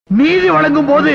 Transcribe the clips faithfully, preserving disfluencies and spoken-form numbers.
நீதி வழங்கும் போது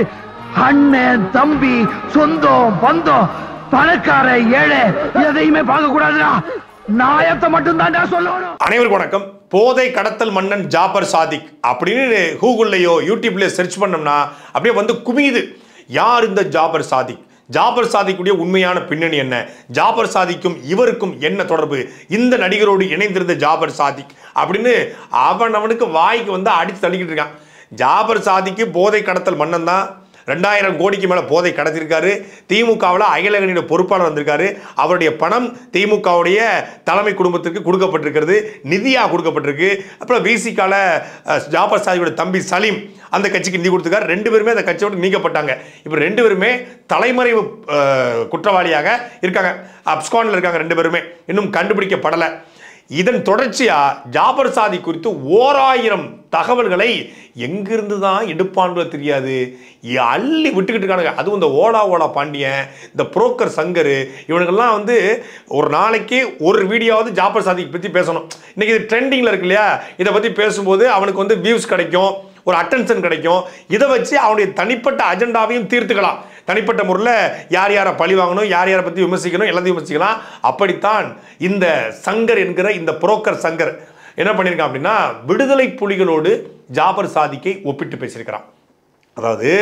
அண்ணன் தம்பி சொந்தம் பந்தம் பணக்கார ஏழை எதையுமே பார்க்க கூடாதுடா. நாயத்தை மட்டும் தான் சொல்லணும். அனைவருக்கும் வணக்கம். போதை கடத்தல் மன்னன் ஜாபர் சாதிக் அப்படின்னு கூகுள்லயோ யூடியூப்லயோ சர்ச் பண்ணோம்னா அப்படியே வந்து குமியுது. யார் இந்த ஜாபர் சாதிக்? ஜாபர் சாதிக்குடைய உண்மையான பின்னணி என்ன? ஜாபர் சாதிக்கும் இவருக்கும் என்ன தொடர்பு? இந்த நடிகரோடு இணைந்திருந்த ஜாபர் சாதிக் அப்படின்னு அவன் அவனுக்கு வாய்க்கு வந்து அடித்து தள்ளிக்கிட்டு இருக்கான். ஜாபர் சாதிக்கு போதை கடத்தல் மன்னன் தான். ரெண்டாயிரம் கோடிக்கு மேலே போதை கடத்திருக்காரு. திமுகவில் அகிலகனியோட பொறுப்பாளர் வந்திருக்காரு. அவருடைய பணம் திமுகவுடைய தலைமை குடும்பத்திற்கு கொடுக்கப்பட்டிருக்கிறது, நிதியாக கொடுக்கப்பட்டிருக்கு. அப்புறம் விசிகால ஜாபர் சாதியோட தம்பி சலீம் அந்த கட்சிக்கு நிதி கொடுத்துருக்காரு. ரெண்டு பேருமே அந்த கட்சியோடு நீக்கப்பட்டாங்க. இப்போ ரெண்டு பேருமே தலைமறைவு குற்றவாளியாக இருக்காங்க, அப்ஸ்கானில் இருக்காங்க. ரெண்டு பேருமே இன்னும் கண்டுபிடிக்கப்படலை. இதன் தொடர்ச்சியா ஜாபர் சாதி குறித்து ஓராயிரம் தகவல்களை எங்கிருந்து தான் எடுப்பான்னு தெரியாது அள்ளி விட்டுக்கிட்டு இருக்காங்க. அதுவும் இந்த ஓலா ஓலா பாண்டியன், இந்த புரோக்கர் சங்கர், இவனுக்கெல்லாம் வந்து ஒரு நாளைக்கு ஒரு வீடியோவாவது ஜாபர் சாதிக்கு பற்றி பேசணும். இன்னைக்கு இது ட்ரெண்டிங்கில் இருக்கு இல்லையா? இதை பற்றி பேசும்போது அவனுக்கு வந்து வியூஸ் கிடைக்கும், ஒரு அட்டென்ஷன் கிடைக்கும். இதை வச்சு அவனுடைய தனிப்பட்ட அஜெண்டாவையும் தீர்த்துக்கலாம். தனிப்பட்ட முறையில் யார் யாரை பழி வாங்கணும், யார் யாரை பற்றி விமர்சிக்கணும், எல்லாத்தையும் விமர்சிக்கலாம். அப்படித்தான் இந்த சங்கர் என்கிற இந்த புரோக்கர் சங்கர் என்ன பண்ணியிருக்கான் அப்படின்னா, விடுதலை புலிகளோடு ஜாபர் சாதிக்கை ஒப்பிட்டு பேசியிருக்கிறான். அதாவது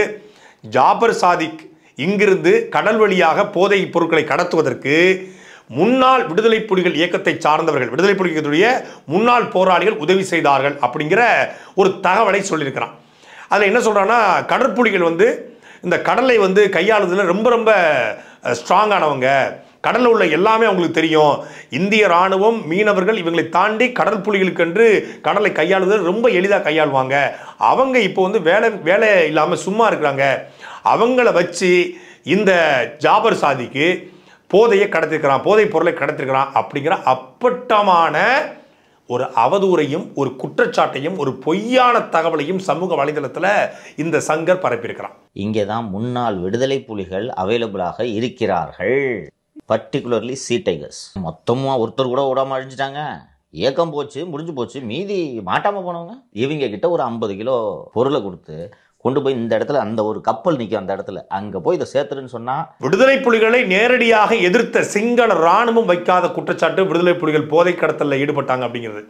ஜாபர் சாதிக் இங்கிருந்து கடல் வழியாக போதை பொருட்களை கடத்துவதற்கு முன்னாள் விடுதலை புலிகள் இயக்கத்தை சார்ந்தவர்கள், விடுதலை புலிகள் இயக்கத்துடைய முன்னாள் போராளிகள் உதவி செய்தார்கள் அப்படிங்கிற ஒரு தகவலை சொல்லியிருக்கிறான். அதில் என்ன சொல்கிறான்னா, கடற்புலிகள் வந்து இந்த கடலை வந்து கையாளுறதுல ரொம்ப ரொம்ப ஸ்ட்ராங்கானவங்க, கடலில் உள்ள எல்லாமே அவங்களுக்கு தெரியும். இந்திய இராணுவம், மீனவர்கள் இவங்களை தாண்டி கடல் புலிகளுக்கென்று கடலை கையாளுதல் ரொம்ப எளிதாக கையாளுவாங்க. அவங்க இப்போ வந்து வேலை வேலை இல்லாமல் சும்மா இருக்கிறாங்க. அவங்கள வச்சு இந்த ஜாபர் சாதிக்கு போதையை கடத்திருக்கிறான், போதை பொருளை கடத்திருக்கிறான் அப்படிங்கிற அப்பட்டமான ஒரு அவதூறையும் ஒரு குற்றச்சாட்டையும் ஒரு பொய்யான தகவலையும் சமூக வலைதளத்தில் இந்த சங்கர் பரப்பியிருக்கிறான். இங்கே தான் முன்னாள் விடுதலை புலிகள் அவைலபிளாக இருக்கிறார்கள், பர்டிகுலர்லி சி டைகர்ஸ். மொத்தமாக ஒருத்தர் கூட விடாம அழிஞ்சிட்டாங்க. ஏக்கம் போச்சு, முடிஞ்சு போச்சு. மீதி மாட்டாமல் போனவங்க இவங்க கிட்ட ஒரு ஐம்பது கிலோ பொருளை கொடுத்து கொண்டு போய் இந்த இடத்துல அந்த ஒரு கப்பல் நிற்கும், அந்த இடத்துல அங்கே போய் இதை சேர்த்துருன்னு சொன்னால் விடுதலை புலிகளை நேரடியாக எதிர்த்த சிங்கள இராணுவம் வைக்காத குற்றச்சாட்டு விடுதலை புலிகள் போதை கடத்தலில் ஈடுபட்டாங்க அப்படிங்கிறது.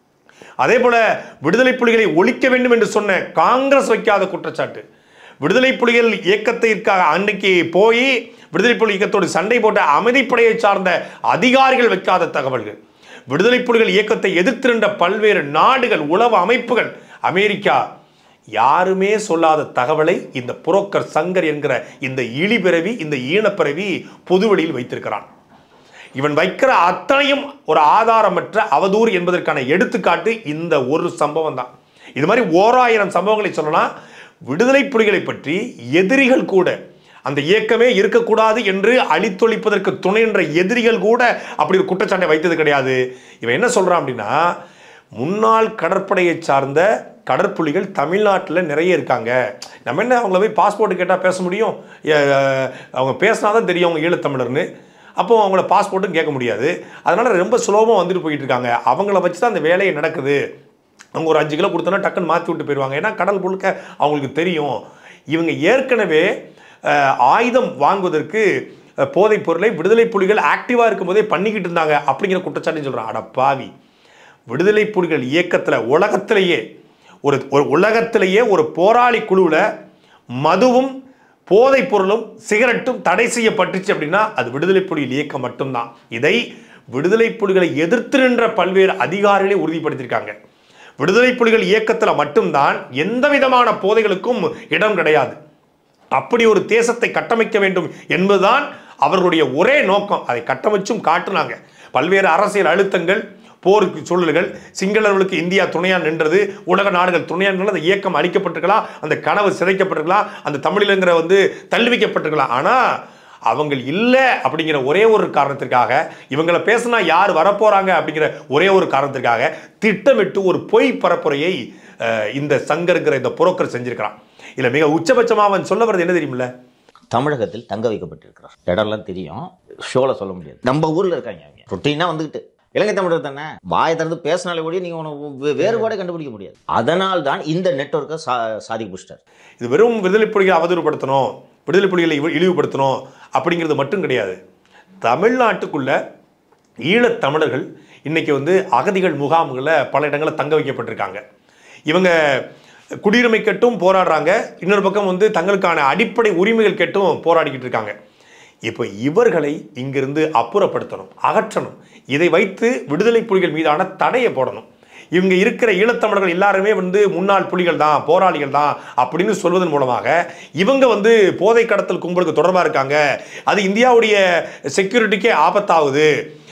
அதே போல விடுதலை புலிகளை ஒழிக்க வேண்டும் என்று சொன்ன காங்கிரஸ் வைக்காத குற்றச்சாட்டு, விடுதலை புலிகள் இயக்கத்திற்காக அன்னைக்கு போய் விடுதலை புலி இயக்கத்தோடு சண்டை போட்ட அமைதிப்படையை சார்ந்த அதிகாரிகள் வைக்காத தகவல்கள், விடுதலை புலிகள் இயக்கத்தை எதிர்த்திருந்த பல்வேறு நாடுகள், உளவு அமைப்புகள், அமெரிக்கா, யாருமே சொல்லாத தகவலை இந்த புரோக்கர் சங்கர் என்கிற இந்த இழிபிறவி, இந்த ஈனப்பிறவி பொதுவெளியில் வைத்திருக்கிறான். இவன் வைக்கிற அத்தனையும் ஒரு ஆதாரமற்ற அவதூறு என்பதற்கான எடுத்துக்காட்டு இந்த ஒரு சம்பவம் தான். இது மாதிரி ஓராயிரம் சம்பவங்களை சொல்லலாம். விடுதலை புலிகளை பற்றி எதிரிகள் கூட, அந்த இயக்கமே இருக்கக்கூடாது என்று அழித்தொழிப்பதற்கு துணை என்ற எதிரிகள் கூட அப்படி ஒரு குற்றச்சாட்டை வைத்தது கிடையாது. இவன் என்ன சொல்றான் அப்படின்னா, முன்னாள் கடற்படையை சார்ந்த கடற்புலிகள் தமிழ்நாட்டில் நிறைய இருக்காங்க. நம்ம என்ன அவங்கள போய் பாஸ்போர்ட் கேட்டால் பேச முடியும்? அவங்க பேசினா தான் தெரியும் அவங்க ஈழத்தமிழர்னு. அப்போது அவங்கள பாஸ்போர்ட்டும் கேட்க முடியாது. அதனால் ரொம்ப சுலபமாக வந்துட்டு போயிட்டு இருக்காங்க. அவங்கள வச்சு தான் அந்த வேலையை நடக்குது. அவங்க ஒரு அஞ்சு கிலோ கொடுத்தோன்னா டக்குன்னு மாற்றி விட்டு போயிடுவாங்க. ஏன்னா கடல் முழுக்க அவங்களுக்கு தெரியும். இவங்க ஏற்கனவே ஆயுதம் வாங்குவதற்கு போதைப் பொருளை விடுதலை புலிகள் ஆக்டிவாக இருக்கும்போதே பண்ணிக்கிட்டு இருந்தாங்க அப்படிங்கிற குற்றச்சாட்டு சொல்கிறான். அட பாவி, விடுதலை புலிகள் இயக்கத்தில் உலகத்திலேயே ஒரு ஒரு உலகத்திலேயே ஒரு போராளி குழுவில் மதுவும் போதைப் பொருளும் சிகரெட்டும் தடை செய்யப்பட்டுச்சு அப்படின்னா அது விடுதலை புலிகள் இயக்கம் மட்டும்தான். இதை விடுதலை புலிகளை எதிர்த்து நின்ற பல்வேறு அதிகாரிகளை உறுதிப்படுத்தியிருக்காங்க. விடுதலை புலிகள் இயக்கத்தில் மட்டும்தான் எந்த விதமான போதைகளுக்கும் இடம் கிடையாது. அப்படி ஒரு தேசத்தை கட்டமைக்க வேண்டும் என்பதுதான் அவர்களுடைய ஒரே நோக்கம். அதை கட்டமைச்சும் காட்டுனாங்க. பல்வேறு அரசியல் அழுத்தங்கள், போருக்கு சூழல்கள், சிங்களர்களுக்கு இந்தியா துணையா நின்றது, உலக நாடுகள் துணையா நின்றது, அந்த இயக்கம் அழிக்கப்பட்டிருக்கலாம், அந்த கனவு சிதைக்கப்பட்டிருக்கலாம், அந்த தமிழிலங்கிற வந்து தள்ளுவிக்கப்பட்டிருக்கலாம். ஆனால் அவங்க இல்லை அப்படிங்கிற ஒரே ஒரு காரணத்திற்காக, இவங்களை பேசினா யார் வரப்போறாங்க அப்படிங்கிற ஒரே ஒரு காரணத்திற்காக திட்டமிட்டு ஒரு பொய் பரப்புரையை இந்த சங்கருங்கிற இந்த புரோக்கர் செஞ்சிருக்கிறான். இல்லை மிக உச்சபட்சமாக அவன் சொல்ல வர்றது என்ன தெரியுமில்ல, தமிழகத்தில் தங்க வைக்கப்பட்டிருக்கிறார். இடம்லாம் தெரியும், ஷோவில் சொல்ல முடியாது. நம்ம ஊரில் இருக்காங்க, அவங்க ரொட்டீனாக வந்துக்கிட்டு இலங்கை தமிழர் தானே. வாயை திறந்து பேசினாலே கூட நீங்க உனக்கு வேறுபாடை கண்டுபிடிக்க முடியாது. அதனால் தான் இந்த நெட்வொர்க்கை சாதி புஷ்டர். இது வெறும் விடுதலை புலிகளை அவதூறுபடுத்தணும், விடுதலை புலிகளை இழிவுபடுத்தணும் அப்படிங்கிறது மட்டும் கிடையாது. தமிழ்நாட்டுக்குள்ள ஈழத் தமிழர்கள் இன்னைக்கு வந்து அகதிகள் முகாம்களில் பல இடங்களில் தங்க வைக்கப்பட்டிருக்காங்க. இவங்க குடியுரிமை கேட்டும் போராடுறாங்க, இன்னொரு பக்கம் வந்து தங்களுக்கான அடிப்படை உரிமைகள் கேட்டும் போராடிக்கிட்டு இருக்காங்க. இப்போ இவர்களை இங்கிருந்து அப்புறப்படுத்தணும், அகற்றணும். இதை வைத்து விடுதலை புலிகள் மீதான தடையை போடணும். இவங்க இருக்கிற ஈழத்தமிழர்கள் எல்லாருமே வந்து முன்னாள் புலிகள் தான், போராளிகள் தான் அப்படின்னு சொல்வதன் மூலமாக இவங்க வந்து போதை கடத்தல் கும்பலுக்கு தொடர்பாக இருக்காங்க, அது இந்தியாவுடைய செக்யூரிட்டிக்கே ஆபத்தாகுது,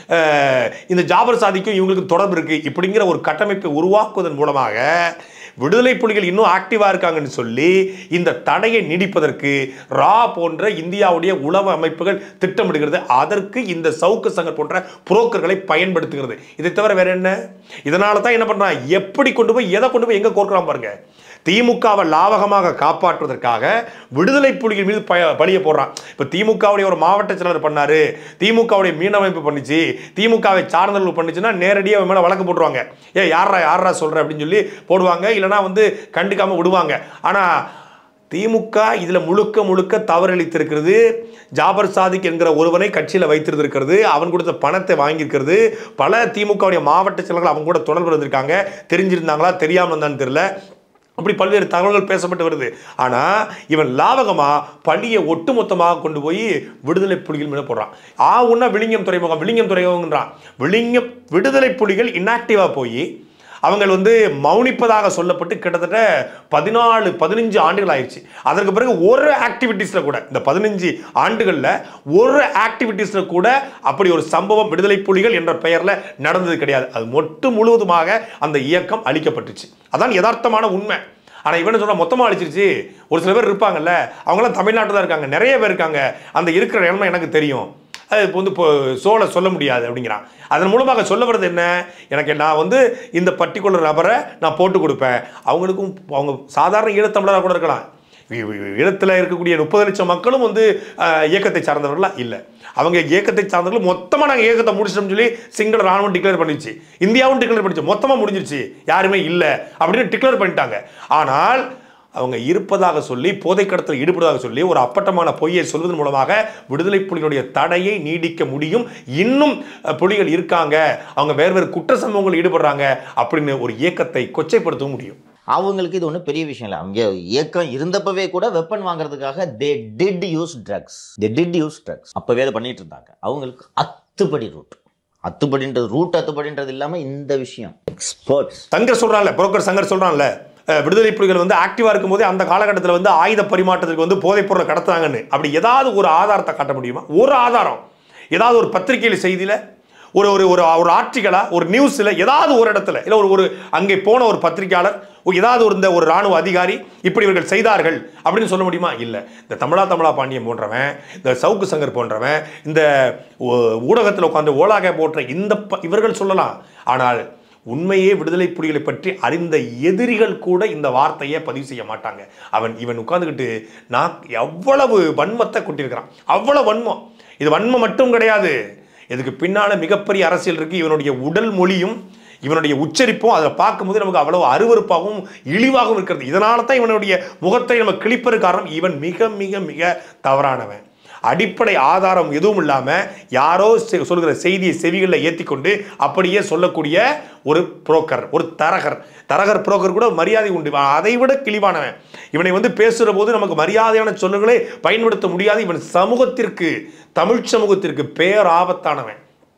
இந்த ஜாபர் சாதிக்கும் இவங்களுக்கு தொடர்பு இருக்கு இப்படிங்கிற ஒரு கட்டமைப்பை உருவாக்குவதன் மூலமாக விடுதலை புலிகள் இன்னும் ஆக்டிவா இருக்காங்கன்னு சொல்லி இந்த தடையை நீடிப்பதற்கு ரா போன்ற இந்தியாவுடைய உளவு அமைப்புகள் திட்டமிடுகிறது. அதற்கு இந்த சவுக்கு சங்கர் போன்ற புரோக்கர்களை பயன்படுத்துகிறது. இதை தவிர வேற என்ன? இதனால தான் என்ன பண்றான், எப்படி கொண்டு போய் எதை கொண்டு போய் எங்க கோர்க்கலாம் பாருங்க. திமுகவை லாவகமாக காப்பாற்றுவதற்காக விடுதலை புலிகள் மீது பழிய போடுறான். இப்போ திமுகவுடைய ஒரு மாவட்ட செயலர் பண்ணாரு, திமுகவுடைய மீனமைப்பு பண்ணிச்சு, திமுகவை சார்ந்தவர்கள் பண்ணிச்சுன்னா நேரடியாக மேலே வழக்கு போட்டுருவாங்க. ஏ யாரா யாரா சொல்ற அப்படின்னு சொல்லி போடுவாங்க, இல்லைனா வந்து கண்டுக்காம விடுவாங்க. ஆனால் திமுக இதில் முழுக்க முழுக்க தவறளித்திருக்கிறது. ஜாபர் சாதிக் என்கிற ஒருவனை கட்சியில் வைத்திருக்கிறது, அவன் கொடுத்த பணத்தை வாங்கியிருக்கிறது. பல திமுகவுடைய மாவட்ட செயலர்கள் அவங்க கூட தொடர்பு இருந்திருக்காங்க, தெரிஞ்சிருந்தாங்களா தெரியாமல் இருந்தான்னு தெரியல. அப்படி பல்வேறு தகவல்கள் பேசப்பட்டு வருது. ஆனால் இவன் லாவகமாக பள்ளியை ஒட்டுமொத்தமாக கொண்டு போய் விடுதலை புலிகள் மேலே போடுறான். ஆ ஒன்றா விழுங்கியம் துறைமுகம் விழுங்கியம் துறைமுகம்ன்றான். விழுங்கியம் விடுதலை புலிகள் இன்ஆக்டிவாக போய் அவங்க வந்து மௌனிப்பதாக சொல்லப்பட்டு கிட்டத்தட்ட பதினாலு பதினஞ்சு ஆண்டுகள் ஆயிடுச்சு. அதற்கு பிறகு ஒரு ஆக்டிவிட்டீஸில் கூட இந்த பதினஞ்சு ஆண்டுகளில் ஒரு ஆக்டிவிட்டீஸில் கூட அப்படி ஒரு சம்பவம் விடுதலை புலிகள் என்ற பெயரில் நடந்தது கிடையாது. அது மொட்டு முழுவதுமாக அந்த இயக்கம் அழிக்கப்பட்டுச்சு. அதான் யதார்த்தமான உண்மை. ஆனால் இவன் சொன்னால் மொத்தமாக அழிச்சிருச்சு. ஒரு சில பேர் இருப்பாங்கல்ல, அவங்களாம் தமிழ்நாட்டில் தான் இருக்காங்க, நிறைய பேர் இருக்காங்க, அந்த இருக்கிற இடமா எனக்கு தெரியும், அது இப்போ வந்து இப்போ சோழ சொல்ல முடியாது அப்படிங்கிறான். அதன் மூலமாக சொல்ல வர்றது என்ன, எனக்கு நான் வந்து இந்த பர்டிகுலர் நபரை நான் போட்டு கொடுப்பேன். அவங்களுக்கும் அவங்க சாதாரண ஈழத்தமிழராக கூட இருக்கலாம். ஈழத்தில் இருக்கக்கூடிய முப்பது லட்சம் மக்களும் வந்து இயக்கத்தை சார்ந்தவர்களா இல்லை. அவங்க இயக்கத்தை சார்ந்தவர்கள் மொத்தமாக நாங்கள் இயக்கத்தை முடிச்சிட்டோம்னு சொல்லி சிங்கள ராணுவம் டிக்ளேர் பண்ணிச்சு, இந்தியாவும் டிக்ளேர் பண்ணிச்சு, மொத்தமாக முடிஞ்சிருச்சு, யாருமே இல்லை அப்படின்னு டிக்ளேர் பண்ணிட்டாங்க. ஆனால் அவங்க இருப்பதாக சொல்லி போதை கடத்தல் ஈடுபடுவதாக சொல்லி ஒரு அப்பட்டமான பொய்யை சொல்வதன் மூலமாக விடுதலை புலிகளுடைய தடையை நீடிக்க முடியும். இன்னும் புலிகள் இருக்காங்க, அவங்க வேறு வேறு குற்ற சம்பவங்கள் ஈடுபடுறாங்க அப்படின்னு ஒரு இயக்கத்தை கொச்சைப்படுத்த முடியும். அவங்களுக்கு இது ஒன்றும் பெரிய விஷயம் இல்லை. அவங்க இயக்கம் இருந்தப்பவே கூட வெப்பன் வாங்குறதுக்காக they did use drugs they did use drugs அப்பவே அதை பண்ணிட்டு இருந்தாங்க. அவங்களுக்கு அத்துப்படி ரூட் அத்துப்படின்றது ரூட் அத்துப்படின்றது இல்லாமல் இந்த விஷயம் எக்ஸ்பர்ட்ஸ் சங்கர் சொல்றான்ல, புரோக்கர் சங்கர் சொல்றான்ல, விடுதலை புலிகள் வந்து ஆக்டிவா இருக்கும் போதே அந்த காலகட்டத்தில் வந்து ஆயுத பரிமாற்றத்துக்கு வந்து போதைப் பொருளை கடத்துறாங்கன்னு அப்படி ஏதாவது ஒரு ஆதாரத்தை காட்ட முடியுமா? ஒரு ஆதாரம், ஏதாவது ஒரு பத்திரிகையில் செய்தியில், ஒரு ஒரு ஒரு ஆர்டிகளா, ஒரு நியூஸில், ஏதாவது ஒரு இடத்துல இல்லை ஒரு ஒரு அங்கே போன ஒரு பத்திரிகையாளர், ஏதாவது ஒரு இந்த ஒரு ராணுவ அதிகாரி இப்படி இவர்கள் செய்தார்கள் அப்படின்னு சொல்ல முடியுமா? இல்லை. இந்த தமிழா தமிழா பாண்டியன் போன்றவன், இந்த சவுக்கு சங்கர் போன்றவன், இந்த ஊடகத்தில் உட்காந்து ஓலாக போன்ற இந்த இவர்கள் சொல்லலாம். ஆனால் உண்மையே விடுதலை புலிகளை பற்றி அறிந்த எதிரிகள் கூட இந்த வார்த்தையை பதிவு செய்ய மாட்டாங்க. அவன் இவன் உட்கார்ந்துக்கிட்டு நான் எவ்வளவு வன்மத்தை கொட்டியிருக்கிறான், அவ்வளவு வன்மம். இது வன்மம் மட்டும் கிடையாது, இதுக்கு பின்னால மிகப்பெரிய அரசியல் இருக்கு. இவனுடைய உடல் மொழியும் இவனுடைய உச்சரிப்பும் அதை பார்க்கும்போது நமக்கு அவ்வளவு அருவருப்பாகவும் இழிவாகவும் இருக்கிறது. இதனால தான் இவனுடைய முகத்தை நம்ம கிழிப்பது காரணம். இவன் மிக மிக மிக தவறானவன். அடிப்படை ஆதாரம் எதுவும் இல்லாமல் யாரோ சொல்கிற செய்தியை செவிகளில் ஏற்றி கொண்டு அப்படியே சொல்லக்கூடிய ஒரு புரோக்கர், ஒரு தரகர். தரகர் புரோக்கர் கூட மரியாதை உண்டு, அதை விட கிழிவானவன். இவனை வந்து பேசுகிற போது நமக்கு மரியாதையான சொல்லுகளை பயன்படுத்த முடியாது. இவன் சமூகத்திற்கு, தமிழ் சமூகத்திற்கு பேராபத்தானவன்.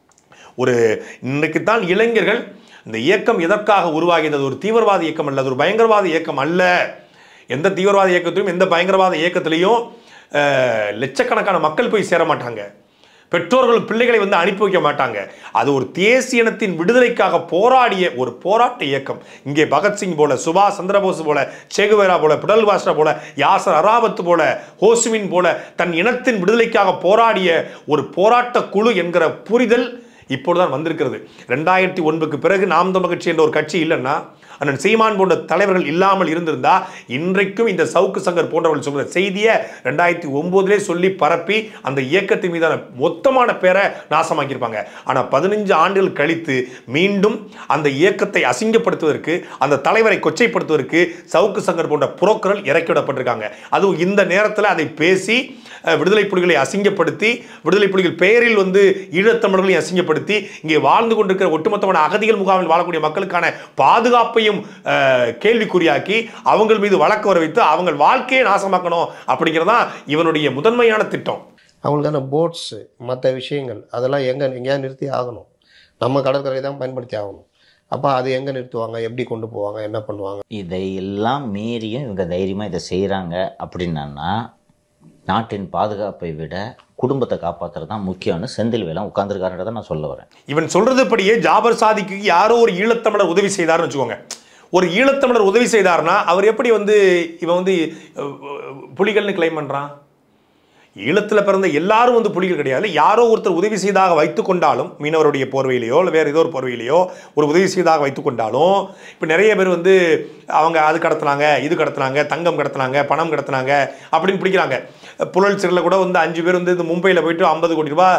ஒரு இன்றைக்கு தான் இளைஞர்கள் இந்த இயக்கம் எதற்காக உருவாகியது, ஒரு தீவிரவாத இயக்கம் அல்ல, அது ஒரு பயங்கரவாத இயக்கம் அல்ல. எந்த தீவிரவாத இயக்கத்திலையும் எந்த பயங்கரவாத இயக்கத்திலையும் லட்சக்கணக்கான மக்கள் போய் சேர மாட்டாங்க, பெற்றோர்கள் பிள்ளைகளை வந்து அனுப்பி வைக்க மாட்டாங்க. அது ஒரு தேசிய இனத்தின் விடுதலைக்காக போராடிய ஒரு போராட்ட இயக்கம். இங்கே பகத்சிங் போல, சுபாஷ் சந்திரபோஸ் போல, சேகுவேரா போல, பிடல் பாஸ்ரா போல, யாசர் அராபத் போல, ஹோசிமின் போல தன் இனத்தின் விடுதலைக்காக போராடிய ஒரு போராட்ட குழு என்கிற புரிதல் இப்பொழுதுதான் வந்திருக்கிறது. ரெண்டாயிரத்தி ஒன்பதுக்கு பிறகு நாம் தமிழ் கட்சி என்ற ஒரு கட்சி இல்லைன்னா அண்ணன் சீமான் போன்ற தலைவர்கள் இல்லாமல் இருந்திருந்தா இன்றைக்கும் இந்த சவுக்கு சங்கர் போன்றவர்கள் சொல்ற செய்தியை ரெண்டாயிரத்தி ஒன்பதுலே சொல்லி பரப்பி அந்த இயக்கத்தின் மீதான மொத்தமான பேரை நாசமாக்கியிருப்பாங்க. ஆனால் பதினஞ்சு ஆண்டுகள் கழித்து மீண்டும் அந்த இயக்கத்தை அசிங்கப்படுத்துவதற்கு, அந்த தலைவரை கொச்சைப்படுத்துவதற்கு சவுக்கு சங்கர் போன்ற புரோக்கர்கள் இறக்கிவிடப்பட்டிருக்காங்க. அதுவும் இந்த நேரத்தில் அதை பேசி விடுதலை புலிகளை அசிங்கப்படுத்தி, விடுதலை புலிகள் பெயரில் வந்து ஈழத்தமிழர்களை அசிங்கப்படுத்தி, இங்கே வாழ்ந்து கொண்டிருக்கிற ஒட்டுமொத்தமான அகதிகள் முகாமில் வாழக்கூடிய மக்களுக்கான பாதுகாப்பையும் கேள்விக்குறியாக்கி அவங்கள் மீது வழக்கு வர வைத்து அவங்க வாழ்க்கையை நாசமாக்கணும் அப்படிங்கிறதா இவனுடைய முதன்மையான திட்டம். அவங்களுக்கான போட்ஸு மற்ற விஷயங்கள் அதெல்லாம் எங்கே எங்கேயா நிறுத்தி ஆகணும். நம்ம கடற்கரை தான் பயன்படுத்தி ஆகணும். அப்போ அது எங்கே நிறுத்துவாங்க, எப்படி கொண்டு போவாங்க, என்ன பண்ணுவாங்க? இதையெல்லாம் மீறியும் இவங்க தைரியமாக இதை செய்கிறாங்க அப்படின்னா நாட்டின் பாதுகாப்பை விட குடும்பத்தை காப்பாற்றுறது தான் முக்கியம்னு செந்தில் வேலன் உட்கார்ந்துருக்காருன்றதை நான் சொல்ல வரேன். இவன் சொல்றதுபடியே ஜாபர் சாதிக்கு யாரோ ஒரு ஈழத்தமிழர் உதவி செய்தார்னு வச்சுக்கோங்க. ஒரு ஈழத்தமிழர் உதவி செய்தார்னா அவர் எப்படி வந்து இவன் வந்து புலிகள்னு கிளைம் பண்ணுறான்? ஈழத்தில் பிறந்த எல்லாரும் வந்து புலிகள் கிடையாது. யாரோ ஒருத்தர் உதவி செய்தாக வைத்து கொண்டாலும், மீனவருடைய போர்வையிலையோ இல்லை வேறு ஏதோ ஒரு போர்வையிலையோ ஒரு உதவி செய்தாக வைத்து கொண்டாலும், இப்போ நிறைய பேர் வந்து அவங்க அது கடத்தினாங்க, இது கடத்தினாங்க, தங்கம் கடத்தினாங்க, பணம் கடத்தினாங்க அப்படின்னு பிடிக்கிறாங்க. புழல் சிறையில் கூட வந்து அஞ்சு பேர் வந்து இந்த மும்பையில் போயிட்டு ஐம்பது கோடி ரூபா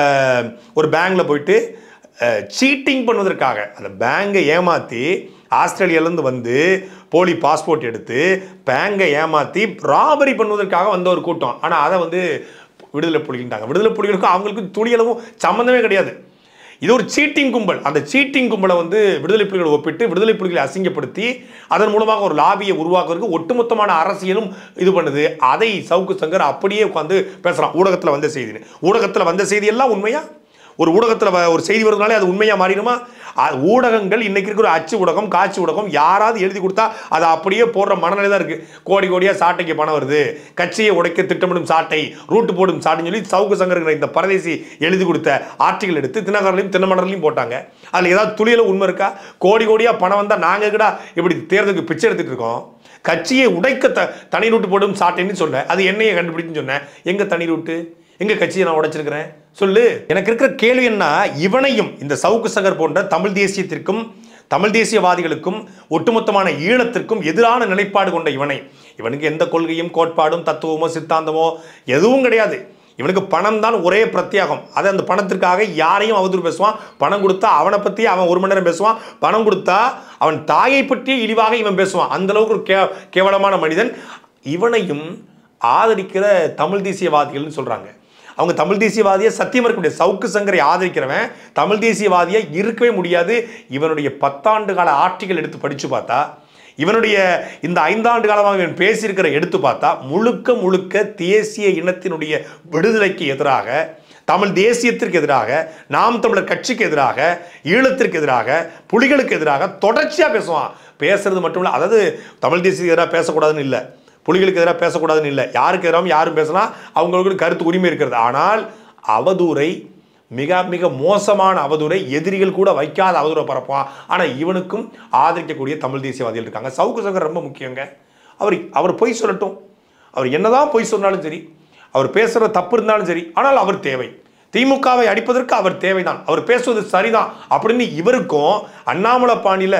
ஒரு பேங்கில் போயிட்டு சீட்டிங் பண்ணுவதற்காக அந்த பேங்கை ஏமாற்றி ஆஸ்திரேலியாவிலேருந்து வந்து போலி பாஸ்போர்ட் எடுத்து பேங்கை ஏமாற்றி ராபரி பண்ணுவதற்காக வந்த ஒரு கூட்டம். ஆனால் அதை வந்து விடுதலை புலிகின்றாங்க. விடுதலை புலிகளுக்கும் அவங்களுக்கும் துளியளவும் சம்மந்தமே கிடையாது. இது ஒரு சீட்டிங் கும்பல். அந்த சீட்டிங் கும்பலை வந்து விடுதலை புலிகளை ஒப்பிட்டு விடுதலை புலிகளை அசிங்கப்படுத்தி அதன் மூலமாக ஒரு லாபியை உருவாக்குறதுக்கு ஒட்டுமொத்தமான அரசியலும் இது பண்ணுது. அதை சவுக்கு சங்கர் அப்படியே உட்காந்து பேசுகிறான். ஊடகத்தில் வந்த செய்தின்னு. ஊடகத்தில் வந்த செய்தி எல்லாம் உண்மையா? ஒரு ஊடகத்தில் ஒரு செய்தி வருதுனாலே அது உண்மையாக மாறிடுமா? ஊடகங்கள் இன்னைக்கு இருக்கிற அச்சு ஊடகம், காட்சி ஊடகம் யாராவது எழுதி கொடுத்தா அதை அப்படியே போடுற மனநிலை தான் இருக்குது. கோடி கோடியாக சாட்டைக்கு பணம் வருது, கட்சியை உடைக்க திட்டமிடும் சாட்டை, ரூட்டு போடும் சாட்டைன்னு சொல்லி சவுக்கு சங்கர் இந்த பரதேசி எழுதி கொடுத்த ஆர்டிகல் எடுத்து தினகரலையும் தினமலர்லையும் போட்டாங்க. அதில் ஏதாவது துளியில் உண்மை இருக்கா? கோடி கோடியாக பணம் வந்தால் நாங்கள் கூட இப்படி தேர்தலுக்கு பிச்சை எடுத்துகிட்டு இருக்கோம். கட்சியை உடைக்க த தனி ரூட்டு போடும் சாட்டைன்னு சொன்னேன். அது என்னையை கண்டுபிடிச்சுன்னு சொன்னேன். எங்கே தனி ரூட்டு? எங்க கட்சியை நான் உடைச்சிருக்கிறேன் சொல்லு. எனக்கு இருக்கிற கேள்வி என்ன, இவனையும் இந்த சவுக்கு சங்கர் போன்ற தமிழ் தேசியத்திற்கும் தமிழ் தேசியவாதிகளுக்கும் ஒட்டுமொத்தமான ஈழத்திற்கும் எதிரான நிலைப்பாடு கொண்ட இவனை, இவனுக்கு எந்த கொள்கையும் கோட்பாடும் தத்துவமோ சித்தாந்தமோ எதுவும் கிடையாது. இவனுக்கு பணம் தான் ஒரே பிரத்யேகம். அதை அந்த பணத்திற்காக யாரையும் அவதூறு பேசுவான். பணம் கொடுத்தா அவனை பற்றி அவன் ஒரு மணி நேரம் பேசுவான். பணம் கொடுத்தா அவன் தாயை பற்றி இழிவாக இவன் பேசுவான். அந்த அளவுக்கு ஒரு கே கேவலமான மனிதன். இவனையும் ஆதரிக்கிற தமிழ் தேசியவாதிகள்னு சொல்றாங்க. அவங்க தமிழ் தேசியவாதியை சத்தியமாக இருக்க முடியாது. சவுக்கு சங்கரை ஆதரிக்கிறவன் தமிழ் தேசியவாதியை இருக்கவே முடியாது. இவனுடைய பத்தாண்டு கால ஆட்சிகள் எடுத்து படித்து பார்த்தா, இவனுடைய இந்த ஐந்தாண்டு காலமாக இவன் பேசியிருக்கிற எடுத்து பார்த்தா முழுக்க முழுக்க தேசிய இனத்தினுடைய விடுதலைக்கு எதிராக, தமிழ் தேசியத்திற்கு எதிராக, நாம் தமிழர் கட்சிக்கு எதிராக, ஈழத்திற்கு எதிராக, புலிகளுக்கு எதிராக தொடர்ச்சியாக பேசுவான். பேசுறது மட்டும் இல்லை, அதாவது தமிழ் தேசியத்துக்கு எதிராக பேசக்கூடாதுன்னு இல்லை, புலிகளுக்கு எதிராக பேசக்கூடாதுன்னு இல்லை, யாருக்கு எதிராக யாரும் பேசலாம், அவங்களுக்கு கருத்து உரிமை இருக்கிறது. ஆனால் அவதூறை, மிக மிக மோசமான அவதூறை, எதிரிகள் கூட வைக்காத அவதூறை பரப்பான். ஆனால் இவனுக்கும் ஆதரிக்கக்கூடிய தமிழ் தேசியவாதிகள் இருக்காங்க. சவுக்கு சங்கர் ரொம்ப முக்கியங்க. அவர் அவர் பொய் சொல்லட்டும், அவர் என்னதான் பொய் சொன்னாலும் சரி, அவர் பேசுகிற தப்பு இருந்தாலும் சரி, ஆனால் அவர் தேவை. திமுகவை அடிப்பதற்கு அவர் தேவைதான், அவர் பேசுவது சரிதான் அப்படின்னு இவருக்கும் அண்ணாமலை பாணியில்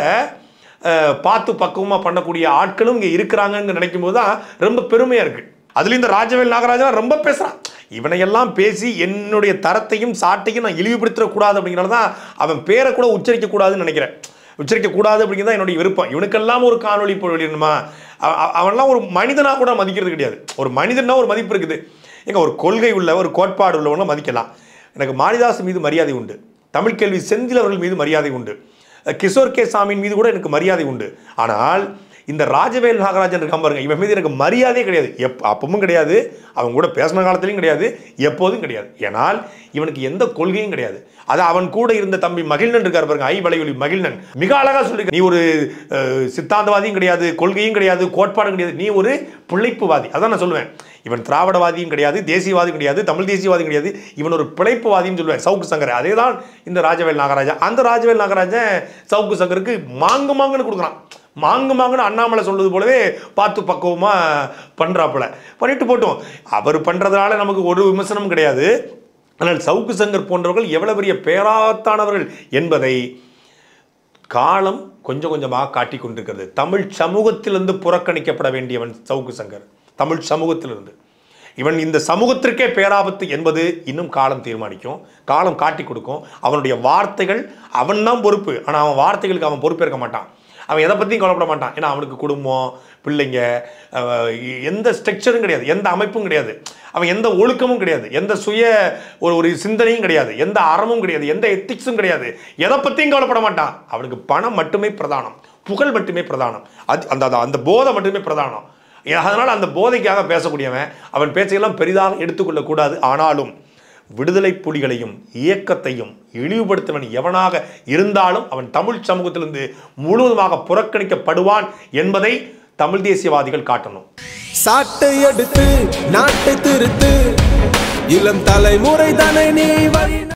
பார்த்து பக்குவமாக பண்ணக்கூடிய ஆட்களும் இங்கே இருக்கிறாங்கன்னு நினைக்கும் போது தான் ரொம்ப பெருமையாக இருக்குது. அதுலேயும் இந்த ராஜவேல் நாகராஜன் ரொம்ப பேசுகிறான். இவனையெல்லாம் பேசி என்னுடைய தரத்தையும் சாட்டையும் நான் இழிவுபடுத்தக்கூடாது அப்படிங்கிறத தான் அவன் பேரை கூட உச்சரிக்கக்கூடாதுன்னு நினைக்கிறேன். உச்சரிக்கக்கூடாது அப்படிங்கிறது தான் என்னுடைய விருப்பம். இவனுக்கெல்லாம் ஒரு காணொலி போய் வெளியிடணுமா? அவன்லாம் ஒரு மனிதனாக கூட மதிக்கிறது கிடையாது. ஒரு மனிதனா ஒரு மதிப்பு இருக்குது. எங்க ஒரு கொள்கை உள்ள, ஒரு கோட்பாடு உள்ளவனை மதிக்கலாம். எனக்கு மாரிதாஸ் மீது மரியாதை உண்டு, தமிழ் கேள்வி செந்தில் அவர்கள் மீது மரியாதை உண்டு, கிஷோர் கே சாமியின் மீது கூட எனக்கு மரியாதை உண்டு. ஆனால் இந்த ராஜவேல் நாகராஜன் இருக்கான் பாருங்க, இவன் மீது எனக்கு மரியாதையே கிடையாது. எப் அப்பவும் கிடையாது, அவங்க கூட பேசின காலத்திலையும் கிடையாது, எப்போதும் கிடையாது. ஏனால் இவனுக்கு எந்த கொள்கையும் கிடையாது. அது அவன் கூட இருந்த தம்பி மகிழ்நன் இருக்கார் பாருங்க, ஐ வளைவொலி மகிழ்நன், மிக அழகா சொல்லி, நீ ஒரு சித்தாந்தவாதியும் கிடையாது, கொள்கையும் கிடையாது, கோட்பாடும் கிடையாது, நீ ஒரு பிழைப்புவாதி. அதான் நான் சொல்லுவேன். இவன் திராவிடவாதியும் கிடையாது, தேசியவாதியும் கிடையாது, தமிழ் தேசியவாதியும் கிடையாது, இவன் ஒரு பிழைப்புவாதின்னு சொல்லுவேன் சவுக்கு சங்கர். அதே தான் இந்த ராஜவேல் நாகராஜன். அந்த ராஜவேல் நாகராஜன் சவுக்கு சங்கருக்கு மாங்கு மாங்குன்னு கொடுக்குறான். மாங்கு மாங்குன்னு அண்ணாமலை சொல்வது போலவே பார்த்து பக்குவமாக பண்ணுறாப்புல பண்ணிட்டு போட்டோம். அவர் பண்ணுறதுனால நமக்கு ஒரு விமர்சனமும் கிடையாது. ஆனால் சவுக்கு சங்கர் போன்றவர்கள் எவ்வளவு பெரிய பேராத்தானவர்கள் என்பதை காலம் கொஞ்சம் கொஞ்சமாக காட்டி கொண்டிருக்கிறது. தமிழ் சமூகத்திலிருந்து புறக்கணிக்கப்பட வேண்டியவன் சவுக்கு சங்கர். தமிழ் சமூகத்திலிருந்து இவன் இந்த சமூகத்திற்கே பேராபத்து என்பது இன்னும் காலம் தீர்மானிக்கும், காலம் காட்டி கொடுக்கும். அவனுடைய வார்த்தைகள் அவன் தான் பொறுப்பு. ஆனால் அவன் வார்த்தைகளுக்கு அவன் பொறுப்பேற்க மாட்டான். அவன் எதை பற்றியும் கவலைப்பட மாட்டான். ஏன்னா அவனுக்கு குடும்பம், பிள்ளைங்க, எந்த ஸ்ட்ரக்சரும் கிடையாது, எந்த அமைப்பும் கிடையாது, அவன் எந்த ஒழுக்கமும் கிடையாது, எந்த சுய ஒரு ஒரு சிந்தனையும் கிடையாது, எந்த அறமும் கிடையாது, எந்த எத்திக்ஸும் கிடையாது, எதை பற்றியும் கவலைப்பட மாட்டான். அவனுக்கு பணம் மட்டுமே பிரதானம், புகழ் மட்டுமே பிரதானம், அது அந்த அந்த போதை மட்டுமே பிரதானம். அதனால் அந்த போதைக்காக பேசக்கூடியவன் அவன் பேச்சையெல்லாம் பெரிதாக எடுத்துக்கொள்ளக்கூடாது. ஆனாலும் விடுதலை புலிகளையும் இயக்கத்தையும் இழிவுபடுத்தவன் எவனாக இருந்தாலும் அவன் தமிழ் சமூகத்திலிருந்து முழுவதுமாக புறக்கணிக்கப்படுவான் என்பதை தமிழ் தேசியவாதிகள் காட்டணும். சாட்டை எடுத்து நாட்டை திருத்து, இளம் தலைமுறை தானே நீ